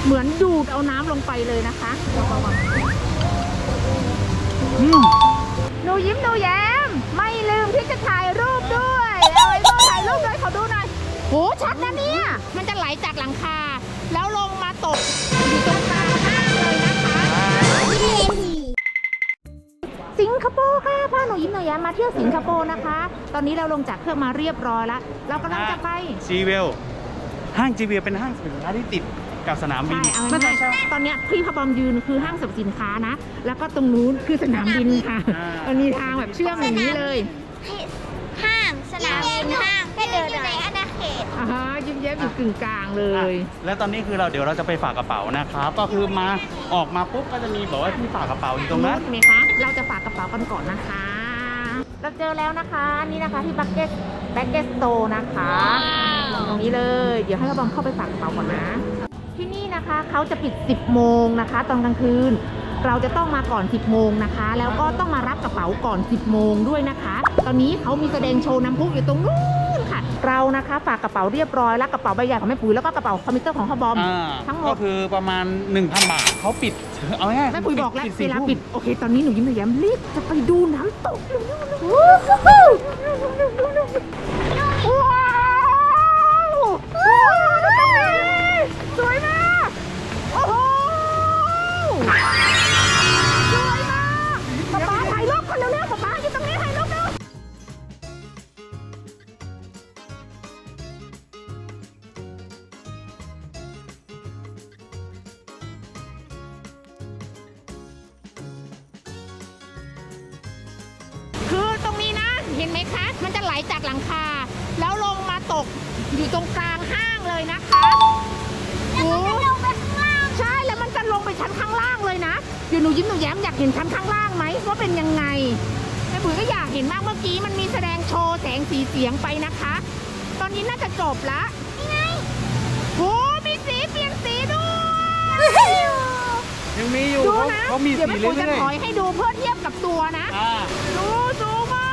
เหมือนดูดเอาน้ำลงไปเลยนะคะหนูยิ้มหนูแย้มไม่ลืมที่จะถ่ายรูปด้วยเอาไว้ต้องถ่ายรูปด้วยขอดูหน่อยโหชัดนะเนี่ยมันจะไหลจากหลังคาแล้วลงมาตกอยู่ตรงกลางห้างเลยนะคะสิงคโปร์ค่ะพาหนูยิ้มหนูแย้มมาเที่ยวสิงคโปร์นะคะตอนนี้เราลงจากเครื่องมาเรียบร้อยแล้วเรากำลังจะไปจีเวลห้างจีเวลเป็นห้างสินค้าที่ติดกับสนามบินตอนนี้พี่พบอมยืนคือห้างสรรพสินค้านะแล้วก็ตรงนู้นคือสนามบินค่ะมันมีทางแบบเชื่อมอย่างนี้เลยห้างสนามบินห้างให้เดินอยู่ในอาณาเขตยิ้มแย้มอยู่กึ่งกลางเลยแล้วตอนนี้คือเดี๋ยวเราจะไปฝากกระเป๋านะครับก็คือมาออกมาปุ๊บก็จะมีบอกว่าที่ฝากกระเป๋าอยู่ตรงนั้นไหมคะเราจะฝากกระเป๋ากันก่อนนะคะเราเจอแล้วนะคะนี่นะคะที่แบ็กเก็ตสโตร์นะคะตรงนี้เลยเดี๋ยวให้พบอมเข้าไปฝากกระเป๋าก่อนนะที่นี่นะคะเขาจะปิด10 โมงนะคะตอนกลางคืนเราจะต้องมาก่อน10 โมงนะคะแล้วก็ต้องมารับกระเป๋าก่อน10 โมงด้วยนะคะตอนนี้เขามีแสดงโชว์น้ำพุอยู่ตรงนู้นค่ะเรานะคะฝากกระเป๋าเรียบร้อยแล้วกระเป๋าใบใหญ่ของแม่ปุ๋ยแล้วก็กระเป๋าคอมพิวเตอร์ของพ่อบอมทั้งหมดก็คือประมาณ 1,000 บาทเขาปิดเอาง่ายแม่ปุ๋ยบอกแล้วเวลาปิดโอเคตอนนี้หนูยิ้มหนูแย้มรีบจะไปดูน้ำตกสวยมากโอ้โหสวยมากป๊าป๊าถ่ายรูปคนเร็วๆป๊าป๊าอยู่ตรงนี้ถ่ายรูปเร็วคือตรงนี้นะเห็นไหมคะมันจะไหลจากหลังคาแล้วลงมาตกอยู่ตรงกลางห้างเลยนะคะใช่แล้วมันจะลงไปชั้นข้างล่างเลยนะเดี๋ยวหนูยิ้มหนูแย้มอยากเห็นชั้นข้างล่างไหมว่าเป็นยังไงแม่ปุ๋ยก็อยากเห็นมากเมื่อกี้มันมีแสดงโชว์แสงสีเสียงไปนะคะตอนนี้น่าจะจบละนี่ไงโอ้มีสีเปลี่ยนสีด้วยยังมีอยู่เขามีสีเรื่อยๆเดี๋ยวแม่ปุ๋ยจะถอยให้ดูเพื่อเทียบกับตัวนะดูสูงมาก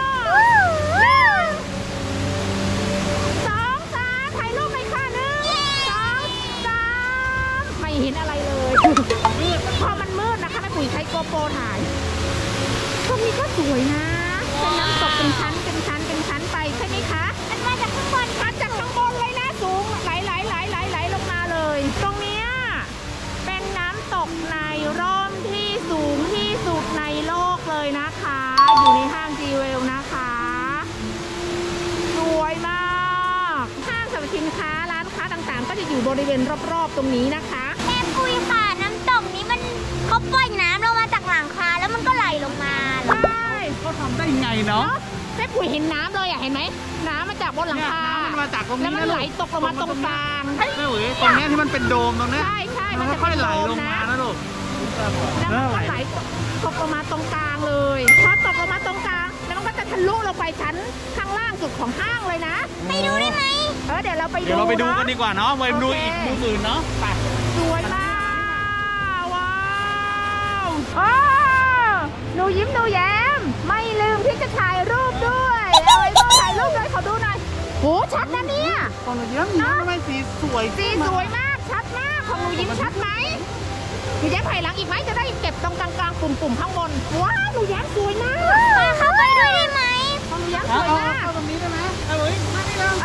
เห็นอะไรเลยพอมันมืดนะคะแม่ปุ๋ยใช้โกโปรถ่ายตรงนี้ก็สวยนะเป็นน้ำตกเป็นชั้นไปใช่ไหมคะมันมาจากข้างบนมาจากข้างบนเลยนะสูงไหลลงมาเลยตรงนี้เป็นน้ำตกในร่มที่สูงที่สุดในโลกเลยนะคะอยู่ในห้างจีเวลนะคะสวยมากห้างสรรพสินค้าร้านค้าต่างๆก็จะอยู่บริเวณรอบๆตรงนี้นะคะคุยค่ะน้ำตกนี้มันเขาปล่อยน้ำลงมาจากหลังคาแล้วมันก็ไหลลงมาใช่เขาทำได้ไงเนาะแม่ปุ๋ยเห็นน้ำเลยเห็นไหมน้ำมาจากบนหลังคาน้ำมันมาจากตรงนี้แล้วมันไหลตกลงมาตรงกลางแม่ปุ๋ยตรงนี้ที่มันเป็นโดมตรงนี้ใช่มันค่อยไหลลงมานะลูกแล้วมันก็ไหลตกลงมาตรงกลางเลยพอตกลงมาตรงกลางแล้วมันก็จะทะลุลงไปชั้นข้างล่างสุดของห้างเลยนะไปดูได้ไหมเดี๋ยวเราไปดูกันดีกว่าเนาะไปดูอีกมุมอื่นเนาะไปสวยมากว้าวหนูยิ้มหนูแย้มไม่ลืมที่จะถ่ายรูปด้วยเอาไว้ต้องถ่ายรูปด้วยขอดูหน่อยโหชัดนะเนี่ยของหนูยิ้มทำไมสีสวยมากชัดมากของหนูยิ้มชัดไหมหนูแย้มถ่ายหลังอีกไหมจะได้เก็บตรงกลางๆปุ่มข้างบนว้าวหนูแย้มสวยมากเข้าไปด้วยได้ไหมของหนูแย้มสวยมากเข้าตรงนี้ได้ไหมมานี่เลย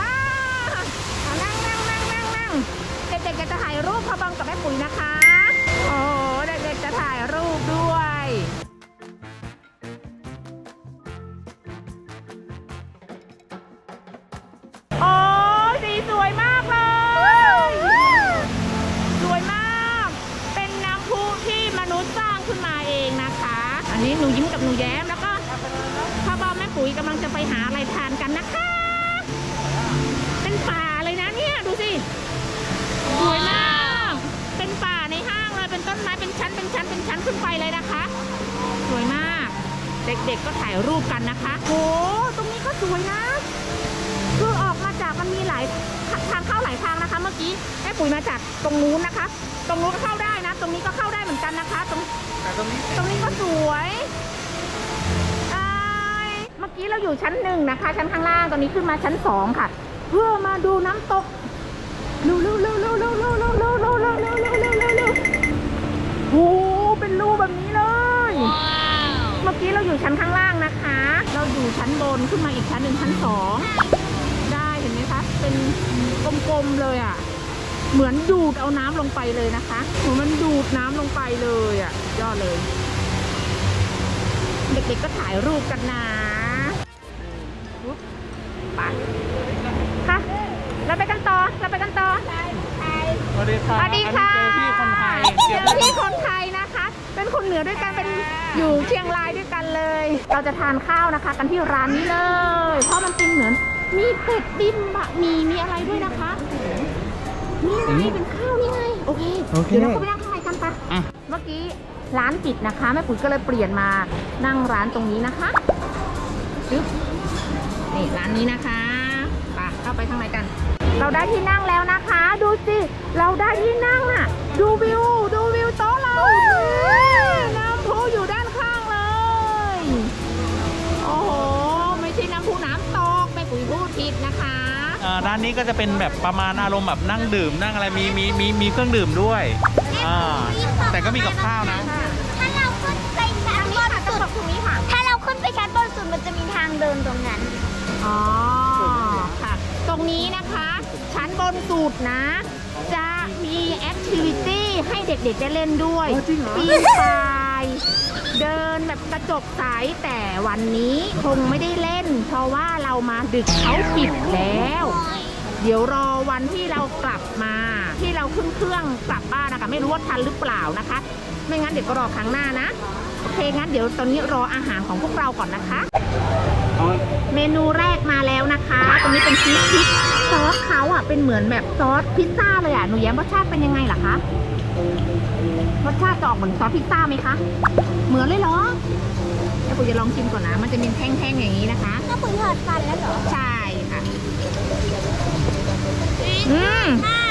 นั่งเด็กๆจะถ่ายรูปพบอมกับแม่ปุ๋ยนะคะโอ้เด็กๆจะถ่ายรูปด้วยโอ้สีสวยมากเลยสวยมากเป็นน้ำพุที่มนุษย์สร้างขึ้นมาเองนะคะอันนี้หนูยิ้มกับหนูแย้มแล้วก็พบอมแม่ปุ๋ยกำลังจะไปหาอะไรทานกันนะคะเป็นป่าเลยนะเนี่ยดูสิสวยมากเป็นป่าในห้างเลยเป็นต้นไม้เป็นชั้นขึ้นไปเลยนะคะสวยมากเด็กๆก็ถ่ายรูปกันนะคะโอ้ตรงนี้ก็สวยนะคือออกมาจากมันมีหลายทางเข้าหลายทางนะคะเมื่อกี้แม่ปุ๋ยมาจากตรงนู้นนะคะตรงนู้นก็เข้าได้นะตรงนี้ก็เข้าได้เหมือนกันนะคะตรงนี้ก็สวยเมื่อกี้เราอยู่ชั้น1นะคะชั้นข้างล่างตอนนี้ขึ้นมาชั้น2ค่ะเพื่อมาดูน้ำตกเร็วชั้นบนขึ้นมาอีกชั้นหนึ่งชั้น 2ได้เห็นไหมคะเป็นกลมๆเลยอ่ะเหมือนดูดเอาน้ำลงไปเลยนะคะเหมือนมันดูดน้ำลงไปเลยอ่ะยอดเลยเด็กๆก็ถ่ายรูปกันนะไปค่ะเราไปกันต่อสวัสดีค่ะสวัสดีค่ะเจอพี่คนไทยเจอพี่คนไทยนะคะ เป็นคนเหนือด้วยกันเป็นอยู่เชียงรายด้วยกันเลย เราจะทานข้าวนะคะ กันที่ร้านนี้เลย เพราะมันเป็นเหมือนมีเป็ดบิมบะหมี่มีอะไรด้วยนะคะนี่ไงเป็นข้าวนี่ไงโอเคเดี๋ยวเราเข้าไปนั่งข้างในกันปะเมื่อกี้ร้านปิดนะคะแม่ปุ๋ยก็เลยเปลี่ยนมานั่งร้านตรงนี้นะคะปึ๊บนี่ร้านนี้นะคะไปเข้าไปข้างในกัน เราได้ที่นั่งแล้วนะคะดูสิเราได้ที่นั่งน่ะดูวิวโต๊ะเราน้ำพุอยู่ด้านข้างเลยโอ้โหไม่ใช่น้ำพุน้ำตกแม่ปุ๋ยพูดผิดนะคะร้านนี้ก็จะเป็นแบบประมาณอารมณ์แบบนั่งดื่มนั่งอะไรมีเครื่องดื่มด้วยแต่ก็มีกับข้าวนะถ้าเราขึ้นไปชั้นบนสุดตรงนี้ค่ะถ้าเราขึ้นไปชั้นบนสุดมันจะมีทางเดินตรงนั้นอ๋อค่ะตรงนี้นะคะชั้นบนสุดนะจะมีแอคทิวิตี้ให้เด็กๆได้เล่นด้วยปีนป่ายเดินแบบกระจกใสแต่วันนี้คงไม่ได้เล่นเพราะว่าเรามาดึกเขาปิดแล้วเดี๋ยวรอวันที่เรากลับมาที่เราขึ้นเครื่องกลับบ้านนะคะไม่รู้ว่าทันหรือเปล่านะคะไม่งั้นเดี๋ยวก็รอครั้งหน้านะโอเคงั้นเดี๋ยวตอนนี้รออาหารของพวกเราก่อนนะคะเมนูแรกมาแล้วนะคะตรงนี้เป็นชีสพริกซอสเขาอ่ะเป็นเหมือนแบบซอสพิซซ่าเลยอ่ะหนูแย้มรสชาติเป็นยังไงล่ะคะรสชาติจะออกเหมือนซอสพิซซ่าไหมคะเหมือนเลยเหรอเดี๋ยวผมจะลองชิมก่อนนะมันจะเป็นแท่งๆอย่างนี้นะคะถ้าปุ๋ยถอดฟันแล้วเหรอใช่ค่ะมาก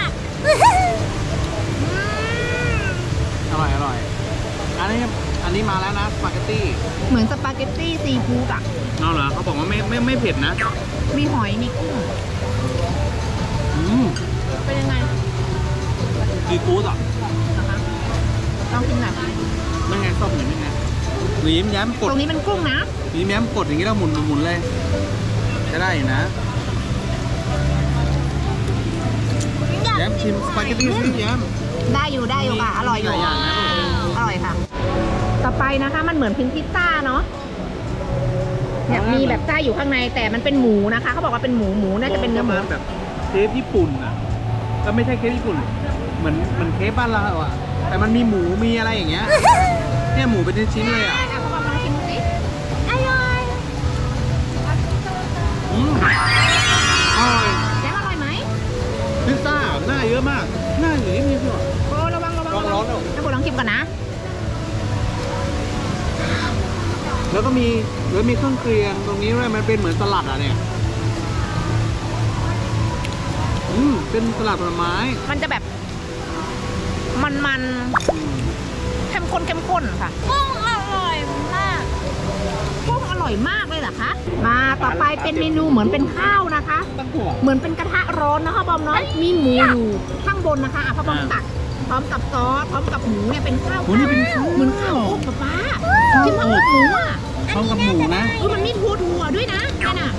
อร่อยอันนี้มาแล้วนะสปาเกตตี้เหมือนสปาเกตตี้ซีฟู้ดอ่ะเอาเหรอเขาบอกว่าไม่เผ็ดนะมีหอยมีกุ้ง เป็นยังไงซีฟู้ดอ่ะนะคะลองชิมหน่อยนั่นไงส้มเห็นไหมหนูยิ้มแย้มกดตรงนี้เป็นกุ้งนะหนูยิ้มแย้มกดอย่างนี้แล้วหมุนเลยจะได้อยู่นะแย้มชิมสปาเกตตี้สิแย้มได้อยู่ค่ะ อร่อยอยู่หลายอย่างนะลูกอร่อยค่ะ ต่อไปนะคะมันเหมือนพิซซ่าเนาะเนี่ยมีแบบไส้อยู่ข้างในแต่มันเป็นหมูนะคะเขาบอกว่าเป็นหมูน่าจะเป็นเนื้อหมูแบบเคฟญี่ปุ่นอ่ะก็ไม่ใช่เคฟญี่ปุ่นเหมือนเคฟบ้านเราอ่ะแต่มันมีหมูมีอะไรอย่างเงี้ยเนี่ยหมูเป็นชิ้นๆเลยอ่ะเขาบอกมาชิมดูสิอร่อยอร่อยแย้มอร่อยไหมพิซซ่าหน้าเยอะมากหน้าอยู่นี่มีด้วยโอ้ระวังร้อนๆแล้วแล้วผมลองชิมก่อนนะแล้วก็มีเครื่องเคียงตรงนี้ด้วยมันเป็นเหมือนสลัดอ่ะเนี่ยเป็นสลัดผลไม้มันจะแบบมันเข้มข้นค่ะกุ้งอร่อยมากกุ้งอร่อยมากเลยเหรอคะมาต่อไปเป็นเมนูเหมือนเป็นข้าวนะคะตั้งหัวเหมือนเป็นกระทะร้อนนะคะบอมเนาะมีหมูอยู่ข้างบนนะคะพ่อบอมตักพร้อมกับซอสพร้อมกับหมูเนี่ยเป็นข้าวโอ้นี่เป็นข้าวเหมือนข้าวโอ๊กป้ากินพร้อมกับหมูอ่ะพร้อมกับหมูนะมันมีถั่วด้วยนะนั่นน่ะ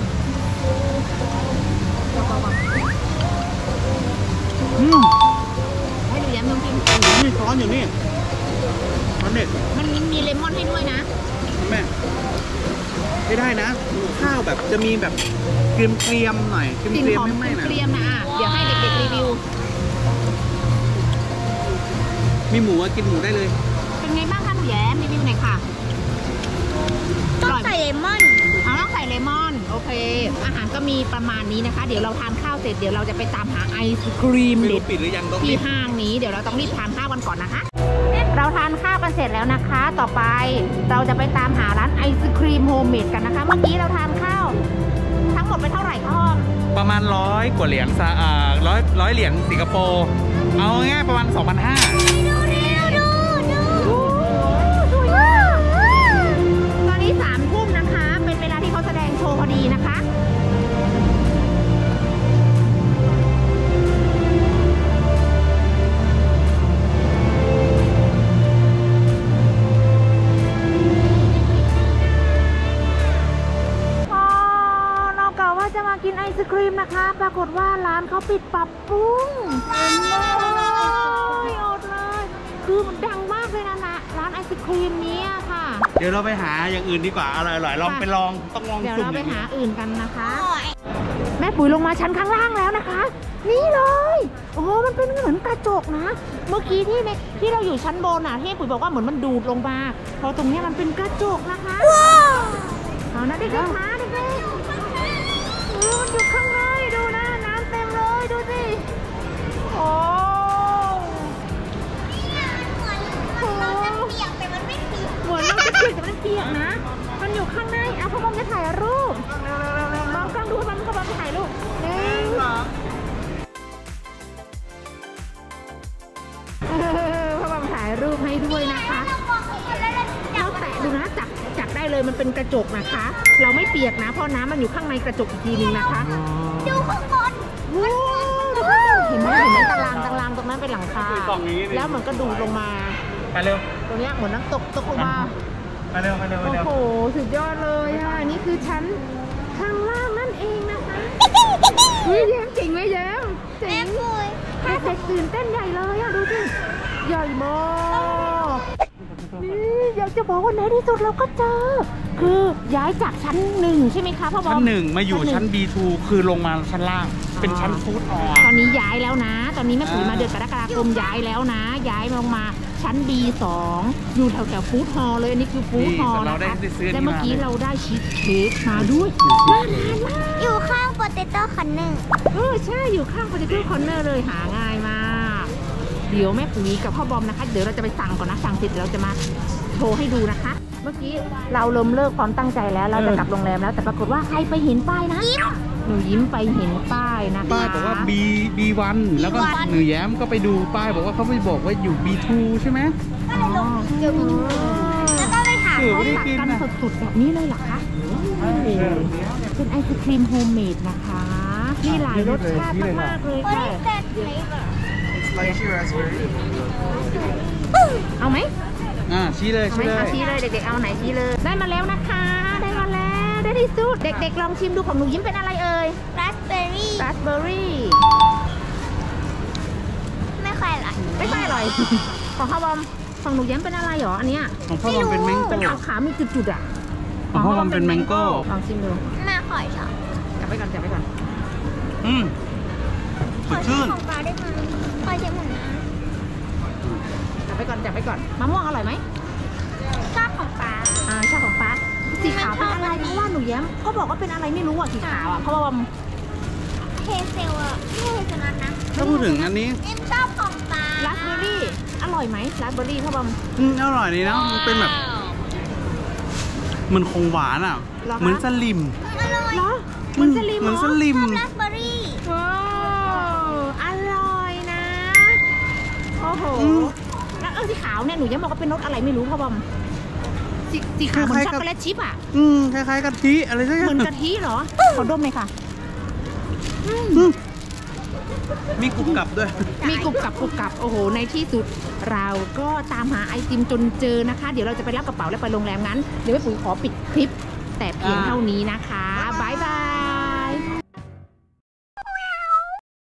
ให้ดูย้ำลองกินมีช้อนอยู่นี่ช้อนเด็กมันมีเลมอนให้ด้วยนะแม่ไม่ได้นะข้าวแบบจะมีแบบเกรียมๆหน่อยเกกลิ่นรียหมอมๆไม่ๆนะเกรียมนะเดี๋ยวให้เด็กๆรีวิวมีหมูอะกินหมูได้เลยเป็นไงบ้างคะหนูแย้มรีวิวหน่อยค่ะต้องใส่เลมอนเอาต้องใส่เลมอนโอเค อาหารก็มีประมาณนี้นะคะ เดี๋ยวเราทานข้าวเสร็จเดี๋ยวเราจะไปตามหาไอศกรีมไม่เด็รู้ดปิดหรือยังต้องที่ห้างนี้เดี๋ยวเราต้องรีบทานข้าวกันก่อนนะคะ เราทานข้าวกันเสร็จแล้วนะคะ ต่อไปเราจะไปตามหาร้านไอศครีมโฮมเมดกันนะคะ เมื่อกี้เราทานข้าวทั้งหมดไปเท่าไหร่คะอ้อมประมาณ100 กว่าเหรียญร้อยเหรียญสิงคโปร์เอาง่ายประมาณ 2,500 สวยมากตอนนี้3 ทุ่มนะคะ เป็นเวลาที่เขาแสดงโชว์พอดีนะคะพอนะคะ ปรากฏว่าร้านเขาปิดปรับปรุงอดเลยคือมันดังมากเลยนะร้านไอศครีมนี้ค่ะเดี๋ยวเราไปหาอย่างอื่นดีกว่าอร่อยๆลองไปลองต้องลองเดี๋ยวสุ่มเราไปหาอื่นกันนะคะโอ้ยแม่ปุ๋ยลงมาชั้นข้างล่างแล้วนะคะ นี่เลยโอ้มันเป็นเหมือนกระจกนะ เมื่อกี้ที่เราอยู่ชั้นบนที่ปุ๋ยบอกว่าเหมือนมันดูดลงมาพอตรงนี้มันเป็นกระจกนะคะเอานะเด็กๆมาเด็กๆมันอยู่ข้างในดูนะน้ำเต็มเลยดูสิโอ้เราจะเปียกแต่มันไม่เปียกเหมือนเราจะเปียกแต่มันเปียกนะมันอยู่ข้างในเอาพ่อบอมจะถ่ายรูปมองกล้องดูพ่อบอมจะถ่ายรูปพ่อบอมถ่ายรูปให้ด้วยนะคะเรามองเห็นแล้วเราจัเราบแตะดูนะจับได้เลยมันเป็นกระจกนะคะ เราไม่เปียกนะเพราะน้ำมันอยู่ข้างในกระจกอีกทีนึงนะคะดูข้างบนเห็นไหมตารางตรงนั้นเป็นหลังคาแล้วมันก็ดูดลงมาไปเร็วตรงนี้เหมือนน้ำตกลงมาไปเร็วไปเร็วไปโอ้เร็วโหสุดยอดเลยนี่คือชั้นข้างล่างนั่นเองนะคะเฮ้ยแย้มเจ๋งไหมแย้มเจ๋แม่งคุยเด็กๆตื่นเต้นใหญ่เลยดูสิใหญ่มากนี่อยากจะบอกว่าในที่สุดเราก็เจอ คือย้ายจากชั้น1ใช่ไหมคะพ่อบอมชั้น1มาอยู่ชั้น B2 คือลงมาชั้นล่าง เป็นชั้นฟู้ดออตอนนี้ย้ายแล้วนะ ตอนนี้แม่ปุ๋ยมาเดือนกรกฎาคมย้ายแล้วนะ ย้ายลงมาชั้น B2 อยู่แถวฟู้ดฮอลล์เลยอันนี้คือฟู้ดฮอลล์นะคะและเมื่อกี้เราได้ชีสเค้กมาด้วยน่าทานมากอยู่ข้างโปเตโต้คอนเนอร์ใช่อยู่ข้าง Potato Corner เลยหาง่ายมากเดี๋ยวแม่ปุ๋ยกับพ่อบอมนะคะเดี๋ยวเราจะไปสั่งก่อนนะสั่งเสร็จเดี๋ยวเราจะมาโชว์ให้ดูนะคะ เมื่อกี้เราเริ่มเลิกความตั้งใจแล้วเราจะกลับโรงแรมแล้วแต่ปรากฏว่าใครไปเห็นป้ายนะหนูยิ้มไปเห็นป้ายนะคะป้ายบอกว่า B1 แล้วก็หนูแย้มก็ไปดูป้ายบอกว่าเขาไปบอกว่าอยู่ B2 ใช่ไหมแล้วก็ไปถามเขาตักกันสดๆแบบนี้เลยเหรอคะเป็นไอศครีมโฮมเมดนะคะมีหลายรสชาติมากๆเลยโอ้ยค่ะแต่ฟเลเวอร์เอาไหมชี้เลยเอาไหมชี้เลยเอาชี้เลยเด็กๆเอาไหนชี้เลย ได้มาแล้วนะคะได้มาแล้วได้ที่สุดเด็กๆลองชิมดูของหนูยิ้มเป็นอะไรเอ่ยราสเบอร์รี่ราสเบอร์รี่ไม่ค่อยอร่อยไม่ค่อยอร่อย ของพ่อบอมของหนูยิ้มเป็นอะไรหรออันเนี้ยของพ่อบอมเป็นแมงเป็นโก้ขาวๆมีจุดๆอ่ะของพ่อบอมเป็นแมงโก้ลองชิมดูมาขอยชอบจับไปก่อนจับไปก่อนขอชิมของปลาได้ไหมขอชิมของน้จับไปก่อนจับไปก่อนมะม่วงอร่อยไหมำชอบของปลาชอบของป้าสีขาวเป็นอะไรเพราะว่าหนูแย้มก็บอกว่าเป็นอะไรไม่รู้อ่ะสีขาวอ่ะเพราะว่าเฮเซลอะไม่เฮเซลนัทนะถ้าพูดถึงอันนี้เอ็มชอบของปลาราสเบอร์รี่อร่อยไหมราสเบอร์รี่พ่อบอมอร่อยดีนะมันเป็นแบบมันคงหวานอ่ะเหรอคะเหมือนสลิมอร่อยเหรอเหมือนสลิมเหมือนเหรสอลิมชอบราสเบอร์รี่ว้าวอร่อยนะ โอ้โห แล้วสีขาวเนี่ยหนูยังบอกว่าเป็นรสอะไรไม่รู้พ่อบอม สีขาวเหมือนช็อกโกแลตชิพอ่ะคล้ายๆกะทิอะไรสักอย่างเหมือนกะทิเหรอ ขอดมเลยค่ะมีกรุบกรับด้วยมีกรุบกรับโอ้โห ในที่สุดเราก็ตามหาไอติมจนเจอนะคะ เดี๋ยวเราจะไปรับกระเป๋าแล้วไปโรงแรมงั้น เดี๋ยวแม่ปุ๋ยขอปิดคลิป แต่เพียงเท่านี้นะคะ บ๊ายบาย